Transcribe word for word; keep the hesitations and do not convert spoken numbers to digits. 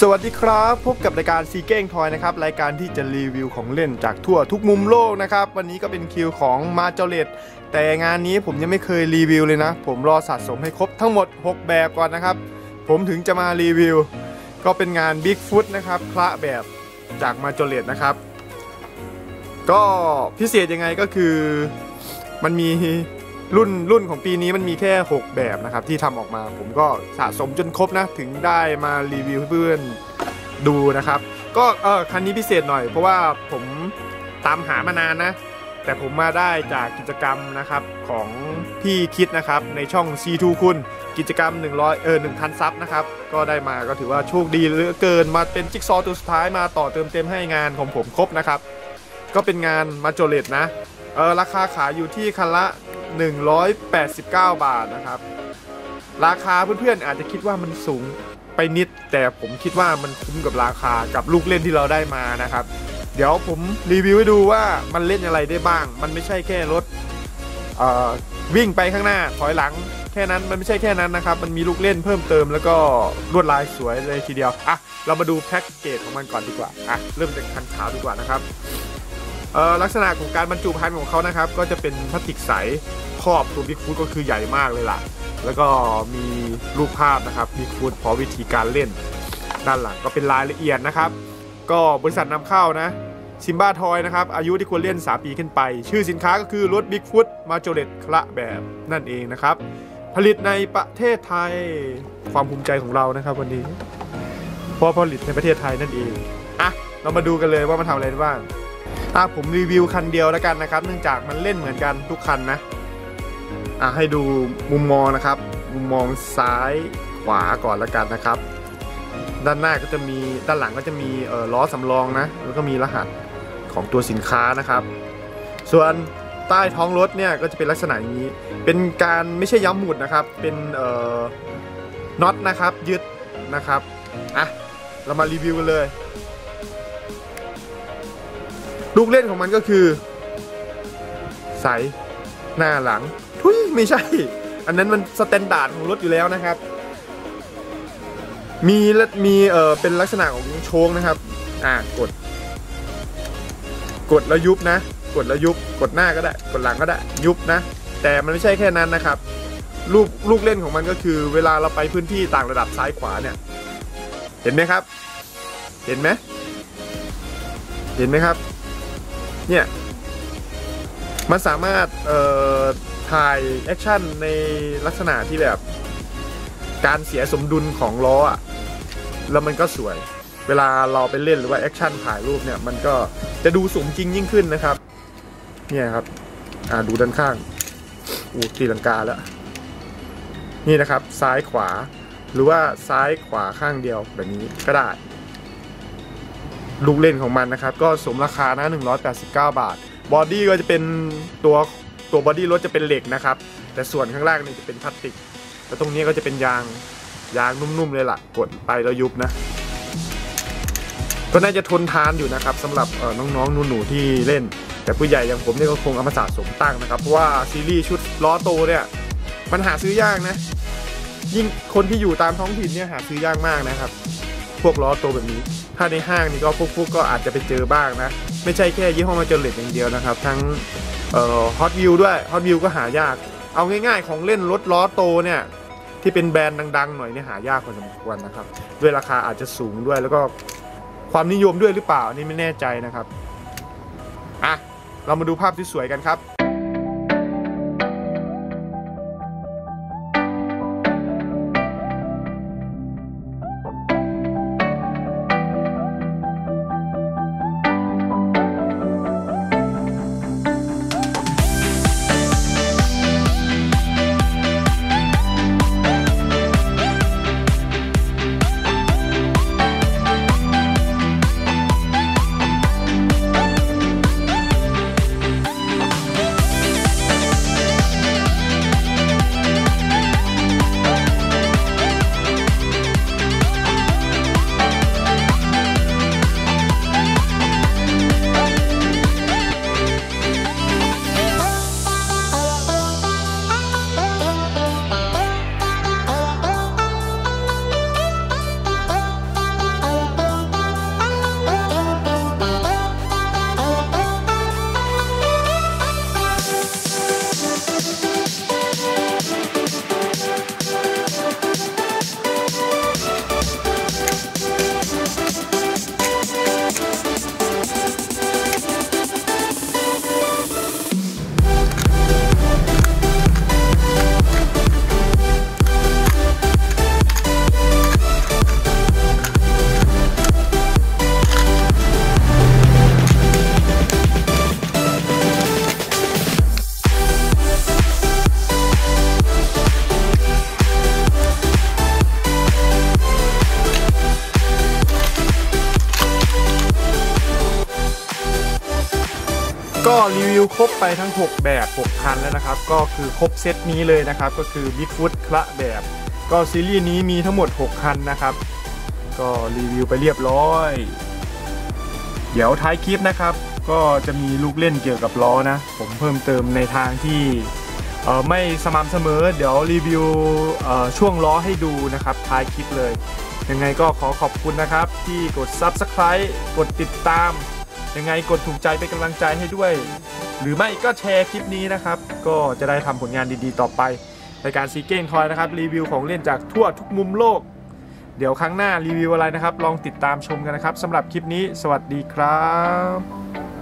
สวัสดีครับพบกับรายการซีเก้งทอยนะครับรายการที่จะรีวิวของเล่นจากทั่วทุกมุมโลกนะครับวันนี้ก็เป็นคิวของมาเจเลตแต่งานนี้ผมยังไม่เคยรีวิวเลยนะผมรอสะสมให้ครบทั้งหมดหกแบบก่อนนะครับผมถึงจะมารีวิวก็เป็นงาน Bigfoot นะครับคละแบบจากมาเจเลตนะครับก็พิเศษยังไงก็คือมันมีรุ่นรุ่นของปีนี้มันมีแค่หกแบบนะครับที่ทำออกมาผมก็สะสมจนครบนะถึงได้มารีวิวให้เพื่อนดูนะครับก็เออคันนี้พิเศษหน่อยเพราะว่าผมตามหามานานนะแต่ผมมาได้จากกิจกรรมนะครับของพี่คิดนะครับในช่อง ซี ทู คุณกิจกรรมหนึ่งร้อยเออ หนึ่งพัน ซับนะครับก็ได้มาก็ถือว่าโชคดีเหลือเกินมาเป็นจิ๊กซอว์ตัวสุดท้ายมาต่อเติมเต็มให้งานของผมครบนะครับก็เป็นงานมาโจเลตนะเออราคาขายอยู่ที่คันละหนึ่งร้อยแปดสิบเก้าบาทนะครับราคาเพื่อนๆอาจจะคิดว่ามันสูงไปนิดแต่ผมคิดว่ามันคุ้มกับราคากับลูกเล่นที่เราได้มานะครับเดี๋ยวผมรีวิวให้ดูว่ามันเล่นอะไรได้บ้างมันไม่ใช่แค่รถวิ่งไปข้างหน้าถอยหลังแค่นั้นมันไม่ใช่แค่นั้นนะครับมันมีลูกเล่นเพิ่มเติมแล้วก็ลวดลายสวยเลยทีเดียวอ่ะเรามาดูแพ็กเกจของมันก่อนดีกว่าอ่ะเริ่มจากคันขาวดีกว่านะครับลักษณะของการบรรจุภัณฑ์ของเขานะครับก็จะเป็นพลาสติกใสครอบตัวบิ๊กฟุตก็คือใหญ่มากเลยล่ะแล้วก็มีรูปภาพนะครับบิ๊กฟุตพร้อมวิธีการเล่นด้านหลังก็เป็นรายละเอียดนะครับก็บริษัทนำเข้านะซิมบ้าทอยนะครับอายุที่ควรเล่นสามปีขึ้นไปชื่อสินค้าก็คือรถบิ๊กฟุตมาโจเลตคละแบบนั่นเองนะครับผลิตในประเทศไทยความภูมิใจของเรานะครับวันนี้เพราะผลิตในประเทศไทยนั่นเองอ่ะเรามาดูกันเลยว่ามันทำอะไรบ้างอ่ะผมรีวิวคันเดียวแล้วกันนะครับเนื่องจากมันเล่นเหมือนกันทุกคันนะอ่ะให้ดูมุมมองนะครับมุมมองซ้ายขวาก่อนแล้วกันนะครับด้านหน้าก็จะมีด้านหลังก็จะมีเอ่อล้อสำรองนะแล้วก็มีรหัสของตัวสินค้านะครับส่วนใต้ท้องรถเนี่ยก็จะเป็นลักษณะอย่างนี้เป็นการไม่ใช่ย้ำหมุดนะครับเป็นเอ่อน็อตนะครับยึดนะครับอ่ะเรามารีวิวกันเลยลูกเล่นของมันก็คือใสหน้าหลังทุยไม่ใช่อันนั้นมันสแตนดาร์ดของรถอยู่แล้วนะครับมีมีเอ่อเป็นลักษณะของโชงนะครับอ่ากดกดแล้วยุบนะกดแล้วยุบกดหน้าก็ได้กดหลังก็ได้ยุบนะแต่มันไม่ใช่แค่นั้นนะครับลูกลูกเล่นของมันก็คือเวลาเราไปพื้นที่ต่างระดับซ้ายขวาเนี่ยเห็นไหมครับเห็นไหมเห็นไหมครับเนี่ยมันสามารถเอ่อถ่ายแอคชั่นในลักษณะที่แบบการเสียสมดุลของล้ออ่ะแล้วมันก็สวยเวลาเราไปเล่นหรือว่าแอคชั่นถ่ายรูปเนี่ยมันก็จะดูสมจริงยิ่งขึ้นนะครับเนี่ยครับอ่าดูด้านข้างอู้ตีลังกาแล้วนี่นะครับซ้ายขวาหรือว่าซ้ายขวาข้างเดียวแบบนี้ก็ได้ลูกเล่นของมันนะครับก็สมราคานะหนึ่งร้อยแปดสิบเก้าบาทบอดี้ก็จะเป็นตัวตัวบอดี้รถจะเป็นเหล็กนะครับแต่ส่วนข้างล่างนี่จะเป็นพลาสติกแล้วตรงนี้ก็จะเป็นยางยางนุ่มๆเลยล่ะกดไปแล้วยุบนะก็น่าจะทนทานอยู่นะครับสำหรับน้องๆหนูๆที่เล่นแต่ผู้ใหญ่อย่างผมเนี่ยก็คงเอามาสะสมตั้งนะครับเพราะว่าซีรีส์ชุดล้อโตเนี่ยมันหาซื้อยากนะยิ่งคนที่อยู่ตามท้องถิ่นเนี่ยหาซื้อยากมากนะครับพวกล้อโตแบบนี้ถ้าในห้างนี่ก็พวกๆก็อาจจะไปเจอบ้างนะไม่ใช่แค่ยี่ห้อมาเจเลตอย่างเดียวนะครับทั้งเอ่อฮอตวิวด้วยฮอตวิวก็หายากเอาง่ายๆของเล่นรถล้อโตเนี่ยที่เป็นแบรนด์ดังๆหน่อยเนี่ยหายากพอสมควรนะครับด้วยราคาอาจจะสูงด้วยแล้วก็ความนิยมด้วยหรือเปล่านี่ไม่แน่ใจนะครับอ่ะเรามาดูภาพที่สวยกันครับรีวิวครบไปทั้งหกแบบหกคันแล้วนะครับก็คือครบเซตนี้เลยนะครับก็คือ Bigfoot คละแบบก็ซีรีส์นี้มีทั้งหมดหกคันนะครับก็รีวิวไปเรียบร้อยเดี๋ยวท้ายคลิปนะครับก็จะมีลูกเล่นเกี่ยวกับล้อนะผมเพิ่มเติมในทางที่เอ่อไม่สม่ำเสมอเดี๋ยวรีวิวเอ่อช่วงล้อให้ดูนะครับท้ายคลิปเลยยังไงก็ขอขอบคุณนะครับที่กด ซับสไครบ์ กดติดตามยังไงกดถูกใจเป็นกำลังใจให้ด้วยหรือไม่ก็แชร์คลิปนี้นะครับก็จะได้ทำผลงานดีๆต่อไปในการซีเก้งทอยนะครับรีวิวของเล่นจากทั่วทุกมุมโลกเดี๋ยวครั้งหน้ารีวิวอะไรนะครับลองติดตามชมกันนะครับสำหรับคลิปนี้สวัสดีครับ